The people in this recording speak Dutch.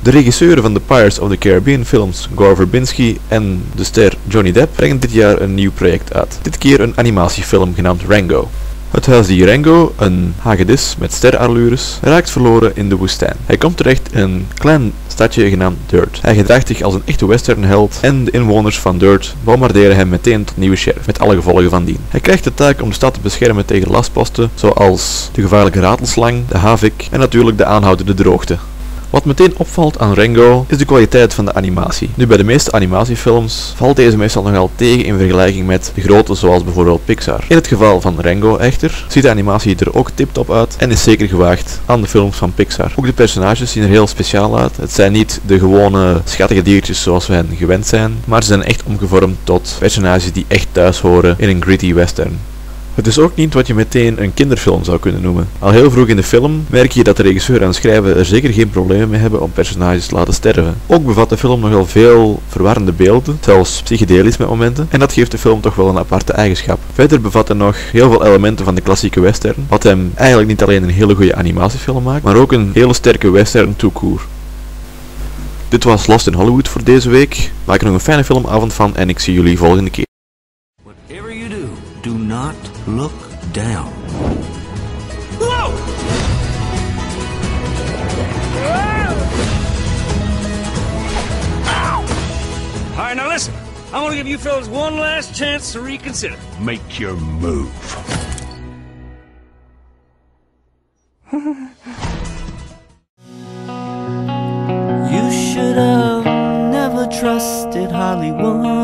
De regisseur van de Pirates of the Caribbean films, Gore Verbinski, en de ster Johnny Depp brengen dit jaar een nieuw project uit. Dit keer een animatiefilm genaamd Rango. Het huisdier Rango, een hagedis met sterallures, raakt verloren in de woestijn. Hij komt terecht in een klein stadje genaamd Dirt. Hij gedraagt zich als een echte westernheld en de inwoners van Dirt bombarderen hem meteen tot nieuwe sheriff, met alle gevolgen van dien. Hij krijgt de taak om de stad te beschermen tegen lastposten, zoals de gevaarlijke ratelslang, de havik en natuurlijk de aanhoudende droogte. Wat meteen opvalt aan Rango is de kwaliteit van de animatie. Nu, bij de meeste animatiefilms valt deze meestal nogal tegen in vergelijking met de grote zoals bijvoorbeeld Pixar. In het geval van Rango echter ziet de animatie er ook tiptop uit en is zeker gewaagd aan de films van Pixar. Ook de personages zien er heel speciaal uit. Het zijn niet de gewone schattige diertjes zoals we hen gewend zijn, maar ze zijn echt omgevormd tot personages die echt thuis horen in een gritty western. Het is ook niet wat je meteen een kinderfilm zou kunnen noemen. Al heel vroeg in de film merk je dat de regisseur en schrijver er zeker geen problemen mee hebben om personages te laten sterven. Ook bevat de film nogal veel verwarrende beelden, zelfs psychedelisch met momenten, en dat geeft de film toch wel een aparte eigenschap. Verder bevat hij nog heel veel elementen van de klassieke western, wat hem eigenlijk niet alleen een hele goede animatiefilm maakt, maar ook een hele sterke western tout court. Dit was Lost in Hollywood voor deze week. Maak er nog een fijne filmavond van en ik zie jullie volgende keer. Whatever you do, do not look down. Whoa! All right, now listen. I want to give you fellas one last chance to reconsider. Make your move. You should have never trusted Hollywood.